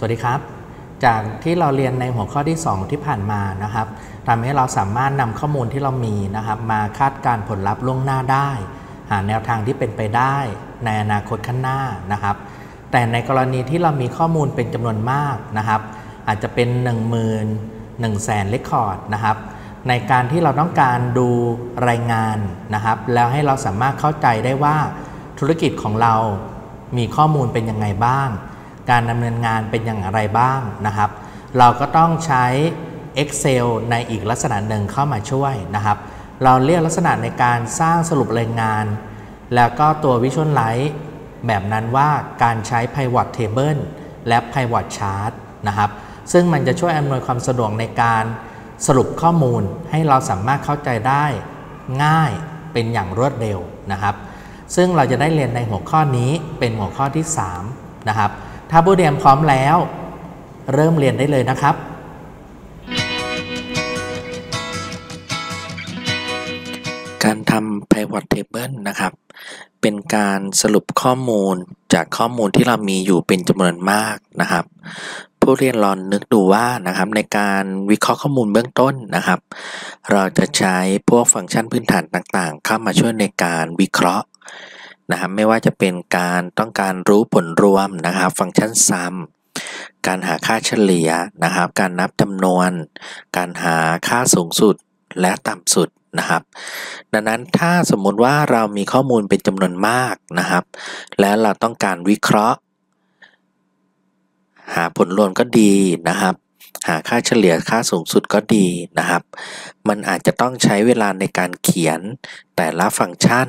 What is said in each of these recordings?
วัสดีครับจากที่เราเรียนในหัวข้อที่2ที่ผ่านมานะครับทำให้เราสามารถนำข้อมูลที่เรามีนะครับมาคาดการณ์ผลลัพธ์ล่วงหน้าได้หาแนวทางที่เป็นไปได้ในอนาคตข้างหน้านะครับแต่ในกรณีที่เรามีข้อมูลเป็นจำนวนมากนะครับอาจจะเป็น 11,000,000 เรคคอร์ดนะครับในการที่เราต้องการดูรายงานนะครับแล้วให้เราสามารถเข้าใจได้ว่าธุรกิจของเรามีข้อมูลเป็นยังไงบ้างการดำเนินงานเป็นอย่างไรบ้างนะครับเราก็ต้องใช้ Excel ในอีกลักษณะหนึ่งเข้ามาช่วยนะครับเราเรียกลักษณะในการสร้างสรุปรายงานแล้วก็ตัว Visualize แบบนั้นว่าการใช้ Pivot Table และ Pivot Chart นะครับซึ่งมันจะช่วยอำนวยความสะดวกในการสรุปข้อมูลให้เราสามารถเข้าใจได้ง่ายเป็นอย่างรวดเร็วนะครับซึ่งเราจะได้เรียนในหัวข้อนี้เป็นหัวข้อที่3นะครับถ้าผู้เรียนพร้อมแล้วเริ่มเรียนได้เลยนะครับการทำ Pivot Table นะครับเป็นการสรุปข้อมูลจากข้อมูลที่เรามีอยู่เป็นจำนวนมากนะครับผู้เรียนลองนึกดูว่านะครับในการวิเคราะห์ข้อมูลเบื้องต้นนะครับเราจะใช้พวกฟังก์ชันพื้นฐานต่างๆเข้ามาช่วยในการวิเคราะห์นะครับไม่ว่าจะเป็นการต้องการรู้ผลรวมนะครับฟังก์ชัน sum การหาค่าเฉลี่ยนะครับการนับจำนวนการหาค่าสูงสุดและต่ำสุดนะครับดังนั้นถ้าสมมุติว่าเรามีข้อมูลเป็นจำนวนมากนะครับและเราต้องการวิเคราะห์หาผลรวมก็ดีนะครับหาค่าเฉลี่ยค่าสูงสุดก็ดีนะครับมันอาจจะต้องใช้เวลาในการเขียนแต่ละฟังก์ชัน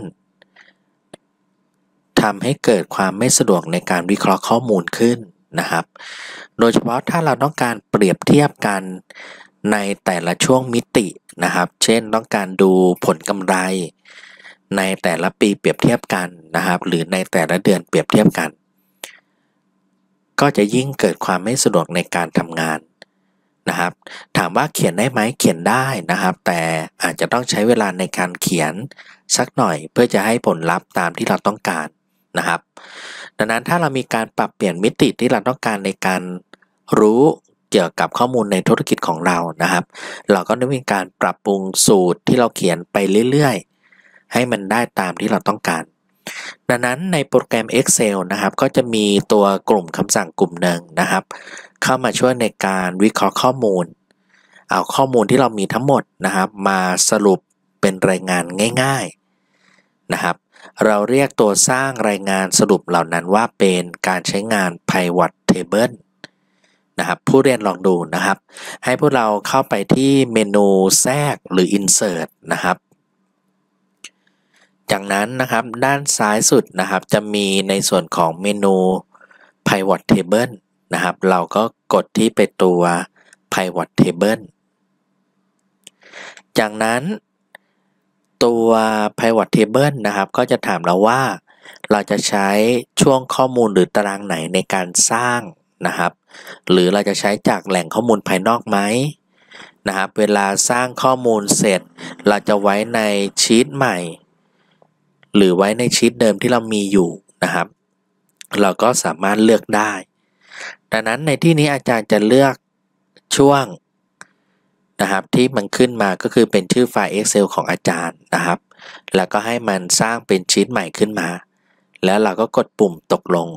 ทำให้เกิดความไม่สะดวกในการวิเคราะห์ข้อมูลขึ้นนะครับโดยเฉพาะถ้าเราต้องการเปรียบเทียบกันในแต่ละช่วงมิตินะครับเช่นต้องการดูผลกำไรในแต่ละปีเปรียบเทียบกันนะครับหรือในแต่ละเดือนเปรียบเทียบกันก็จะยิ่งเกิดความไม่สะดวกในการทำงานนะครับถามว่าเขียนได้ไหมเขียนได้นะครับแต่อาจจะต้องใช้เวลาในการเขียนสักหน่อยเพื่อจะให้ผลลัพธ์ตามที่เราต้องการนะครับดังนั้นถ้าเรามีการปรับเปลี่ยนมิติที่เราต้องการในการรู้เกี่ยวกับข้อมูลในธุรกิจของเรานะครับเราก็ต้องมีการปรับปรุงสูตรที่เราเขียนไปเรื่อยๆให้มันได้ตามที่เราต้องการดังนั้นในโปรแกรม Excel นะครับก็จะมีตัวกลุ่มคำสั่งกลุ่มหนึ่งนะครับเข้ามาช่วยในการวิเคราะห์ข้อมูลเอาข้อมูลที่เรามีทั้งหมดนะครับมาสรุปเป็นรายงานง่ายๆนะครับเราเรียกตัวสร้างรายงานสรุปเหล่านั้นว่าเป็นการใช้งาน Pivot Table นะครับผู้เรียนลองดูนะครับให้พวกเราเข้าไปที่เมนูแทรกหรือ Insert นะครับจากนั้นนะครับด้านซ้ายสุดนะครับจะมีในส่วนของเมนู Pivot Table นะครับเราก็กดที่ไปตัว Pivot Table จากนั้นตัว Pivot Table นะครับก็จะถามเราว่าเราจะใช้ช่วงข้อมูลหรือตารางไหนในการสร้างนะครับหรือเราจะใช้จากแหล่งข้อมูลภายนอกไหมนะครับเวลาสร้างข้อมูลเสร็จเราจะไว้ในชีทใหม่หรือไว้ในชีทเดิมที่เรามีอยู่นะครับเราก็สามารถเลือกได้ดังนั้นในที่นี้อาจารย์จะเลือกช่วงนะครับที่มันขึ้นมาก็คือเป็นชื่อไฟล์ Excel ของอาจารย์นะครับแล้วก็ให้มันสร้างเป็นชีทใหม่ขึ้นมาแล้วเราก็กดปุ่มตกลง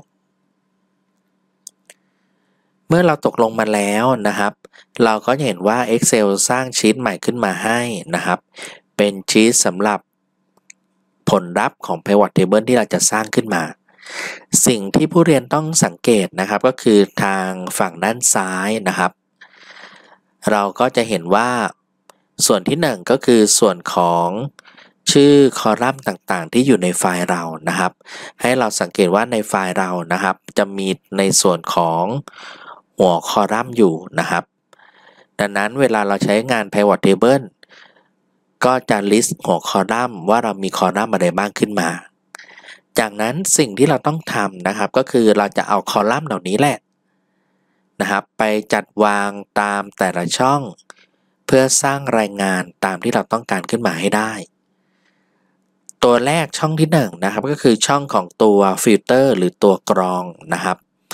เมื่อเราตกลงมาแล้วนะครับเราก็จะเห็นว่า Excel สร้างชีทใหม่ขึ้นมาให้นะครับเป็นชีทสำหรับผลลัพธ์ของ Pivot Table ที่เราจะสร้างขึ้นมาสิ่งที่ผู้เรียนต้องสังเกตนะครับก็คือทางฝั่งด้านซ้ายนะครับเราก็จะเห็นว่าส่วนที่1ก็คือส่วนของชื่อคอลัมน์ต่างๆที่อยู่ในไฟล์เรานะครับให้เราสังเกตว่าในไฟล์เรานะครับจะมีในส่วนของหัวคอลัมน์อยู่นะครับดังนั้นเวลาเราใช้งาน Pivot Table ก็จะ list หัวคอลัมน์ว่าเรามีคอลัมน์อะไรบ้างขึ้นมาจากนั้นสิ่งที่เราต้องทำนะครับก็คือเราจะเอาคอลัมน์เหล่านี้แหละนะครับไปจัดวางตามแต่ละช่องเพื่อสร้างรายงานตามที่เราต้องการขึ้นมาให้ได้ตัวแรกช่องที่1นะครับก็คือช่องของตัวฟิลเตอร์หรือตัวกรองนะครับ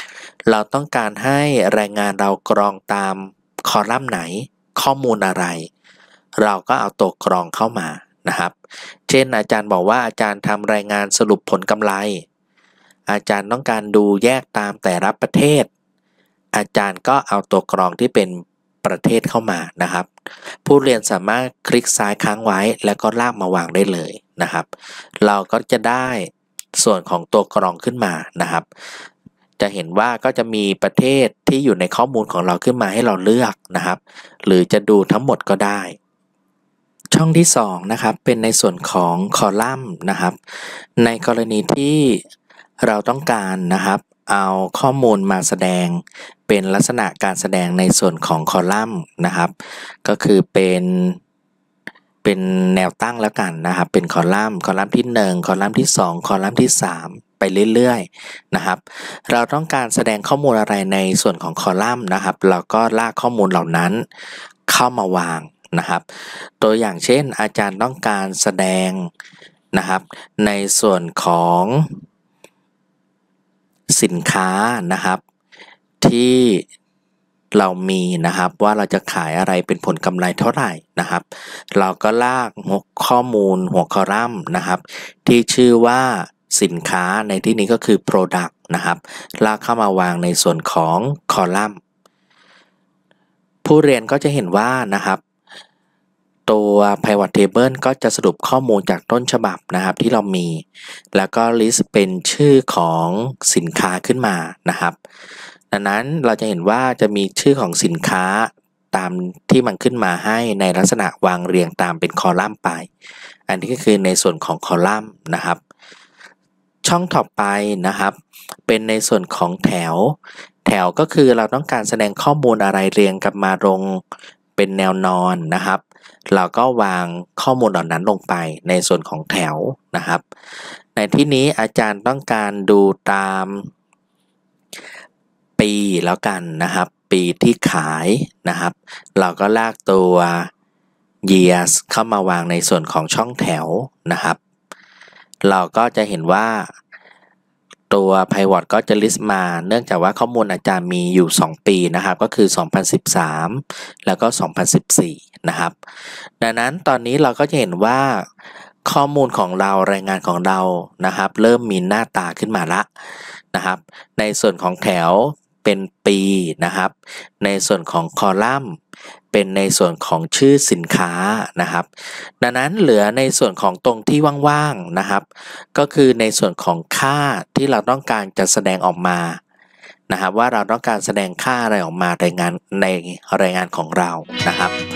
เราต้องการให้รายงานเรากรองตามคอลัมน์ไหนข้อมูลอะไรเราก็เอาตัวกรองเข้ามานะครับเช่นอาจารย์บอกว่าอาจารย์ทำรายงานสรุปผลกำไรอาจารย์ต้องการดูแยกตามแต่ละประเทศอาจารย์ก็เอาตัวกรองที่เป็นประเทศเข้ามานะครับผู้เรียนสามารถคลิกซ้ายค้างไว้แล้วก็ลากมาวางได้เลยนะครับเราก็จะได้ส่วนของตัวกรองขึ้นมานะครับจะเห็นว่าก็จะมีประเทศที่อยู่ในข้อมูลของเราขึ้นมาให้เราเลือกนะครับหรือจะดูทั้งหมดก็ได้ช่องที่2นะครับเป็นในส่วนของคอลัมน์นะครับในกรณีที่เราต้องการนะครับเอาข้อมูลมาแสดงเป็นลักษณะการแสดงในส่วนของคอลัมน์นะครับก็คือเป็นแนวตั้งแล้วกันนะครับเป็นคอลัมน์ที่1คอลัมน์ที่2คอลัมน์ที่3ไปเรื่อยๆนะครับเราต้องการแสดงข้อมูลอะไรในส่วนของคอลัมน์นะครับเราก็ลากข้อมูลเหล่านั้นเข้ามาวางนะครับตัวอย่างเช่นอาจารย์ต้องการแสดงนะครับในส่วนของสินค้านะครับที่เรามีนะครับว่าเราจะขายอะไรเป็นผลกำไรเท่าไหร่นะครับเราก็ลากข้อมูลหัวคอลัมน์นะครับที่ชื่อว่าสินค้าในที่นี้ก็คือ Product นะครับลากเข้ามาวางในส่วนของคอลัมน์ผู้เรียนก็จะเห็นว่านะครับตัว Pivot Table ก็จะสรุปข้อมูลจากต้นฉบับนะครับที่เรามีแล้วก็ list เป็นชื่อของสินค้าขึ้นมานะครับดังนั้นเราจะเห็นว่าจะมีชื่อของสินค้าตามที่มันขึ้นมาให้ในลักษณะวางเรียงตามเป็นคอลัมน์ไปอันนี้ก็คือในส่วนของคอลัมน์นะครับช่องต่อไปนะครับเป็นในส่วนของแถวก็คือเราต้องการแสดงข้อมูลอะไรเรียงกันมาลงเป็นแนวนอนนะครับเราก็วางข้อมูลเหล่านั้นลงไปในส่วนของแถวนะครับในที่นี้อาจารย์ต้องการดูตามปีแล้วกันนะครับปีที่ขายนะครับเราก็ลากตัว years เข้ามาวางในส่วนของช่องแถวนะครับเราก็จะเห็นว่าตัว Pivot ก็จะ list มาเนื่องจากว่าข้อมูลอาจารย์มีอยู่2ปีนะครับก็คือ2013แล้วก็2014นะครับดังนั้นตอนนี้เราก็จะเห็นว่าข้อมูลของเรารายงานของเรานะครับเริ่มมีหน้าตาขึ้นมาละนะครับในส่วนของแถวเป็นปีนะครับในส่วนของคอลัมน์เป็นในส่วนของชื่อสินค้านะครับดังนั้นเหลือในส่วนของตรงที่ว่างๆนะครับก็คือในส่วนของค่าที่เราต้องการจะแสดงออกมานะครับว่าเราต้องการแสดงค่าอะไรออกมาในรายงานของเรานะครับ